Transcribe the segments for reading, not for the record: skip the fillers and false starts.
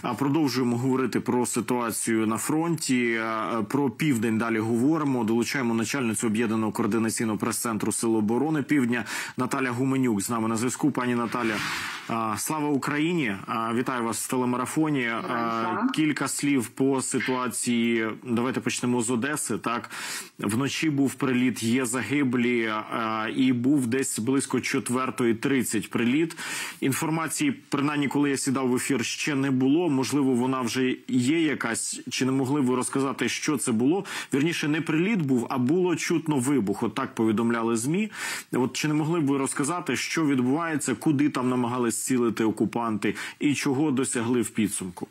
Продовжуємо говорити про ситуацію на фронті, про Південь далі говоримо. Долучаємо начальницю Об'єднаного координаційного прес-центру Сил оборони Півдня Наталя Гуменюк з нами на зв'язку. Пані Наталя, слава Україні! Вітаю вас в телемарафоні. Кілька слів по ситуації. Давайте почнемо з Одеси. Так, вночі був приліт, є загиблі, і був десь близько 4:30 приліт. Інформації, принаймні, коли я сідав в ефір, ще не було. Можливо, вона вже є якась. Чи не могли ви розказати, що це було? Вірніше, не приліт був, а було чутно вибух. От так повідомляли ЗМІ. От чи не могли б ви розказати, що відбувається, куди там намагались цілити окупанти і чого досягли в підсумку?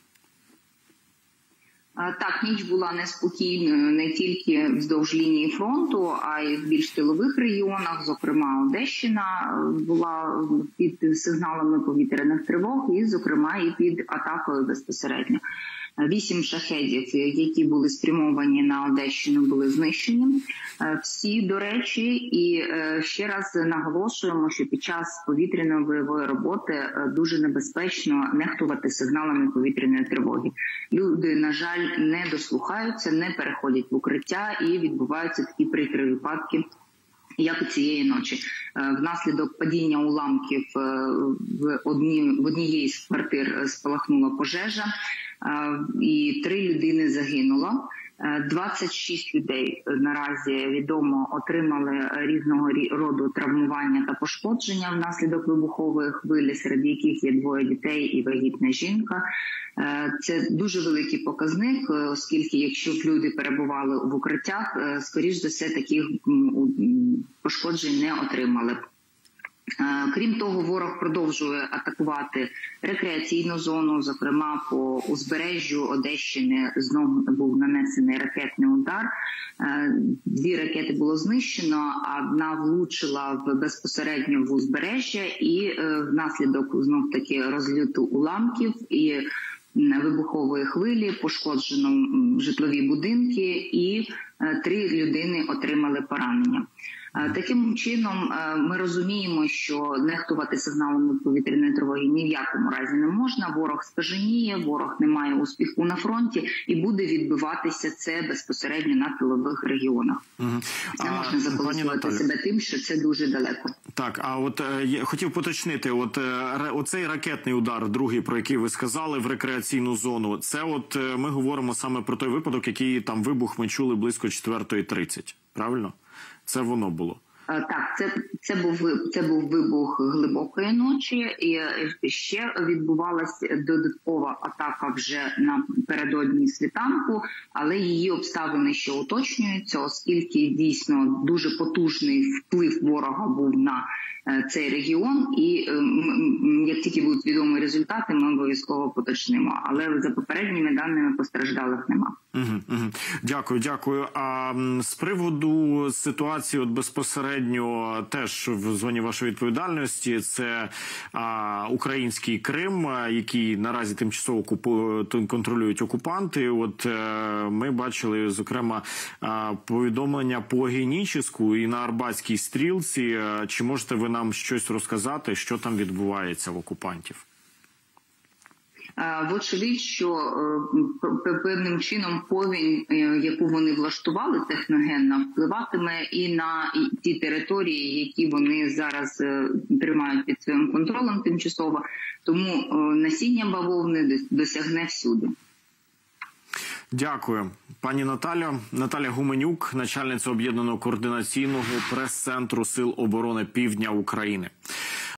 Так, ніч була неспокійною не тільки вздовж лінії фронту, а й в більш тилових регіонах. Зокрема, Одещина була під сигналами повітряних тривог і, зокрема, і під атакою безпосередньо. 8 шахедів, які були спрямовані на Одещину, були знищені. Всі, до речі, і ще раз наголошуємо, що під час повітряної бойової роботи дуже небезпечно нехтувати сигналами повітряної тривоги. Люди, на жаль, не дослухаються, не переходять в укриття і відбуваються такі прикрі випадки, як і цієї ночі. Внаслідок падіння уламків в однієї з квартир спалахнула пожежа, і 3 людини загинуло. 26 людей наразі відомо отримали різного роду травмування та пошкодження внаслідок вибухової хвилі, серед яких є 2 дітей і вагітна жінка. Це дуже великий показник, оскільки якщо б люди перебували в укриттях, скоріш за все таких пошкоджень не отримали б. Крім того, ворог продовжує атакувати рекреаційну зону, зокрема по узбережжю Одещини знову був нанесений ракетний удар. 2 ракети було знищено, а одна влучила безпосередньо в узбережжя і внаслідок знов-таки розльоту уламків і вибухової хвилі пошкоджено житлові будинки і 3 людини отримали поранення. Таким чином, ми розуміємо, що нехтувати сигналами повітряної тривоги ні в якому разі не можна. Ворог скаженіє, ворог не має успіху на фронті і буде відбиватися це безпосередньо на тилових регіонах. Не можна заколисувати себе тим, що це дуже далеко. Так, а от я хотів поточнити, оцей ракетний удар, другий, про який ви сказали, в рекреаційну зону, це от ми говоримо саме про той випадок, який там вибух ми чули близько 4:30, правильно? Це воно було? Так, це був вибух глибокої ночі, і ще відбувалася додаткова атака вже напередодні світанку, але її обставини ще уточнюються, оскільки дійсно дуже потужний вплив ворога був на цей регіон, і як тільки будуть відомі результати, ми обов'язково поточнимо. Але за попередніми даними постраждалих нема. Дякую. А з приводу ситуації безпосередньо теж в зоні вашої відповідальності, це український Крим, який наразі тимчасово контролюють окупанти. От ми бачили, зокрема, повідомлення по Геніческу і на Арбатській стрілці. Чи можете ви нам щось розказати, що там відбувається в окупантів? Вочевидь, що певним чином повінь, яку вони влаштували техногенна, впливатиме і на ті території, які вони зараз тримають під своїм контролем тимчасово. Тому насіння бавовни досягне всюди. Дякую. Пані Наталя. Наталя Гуменюк, начальниця Об'єднаного координаційного прес-центру Сил оборони Півдня України.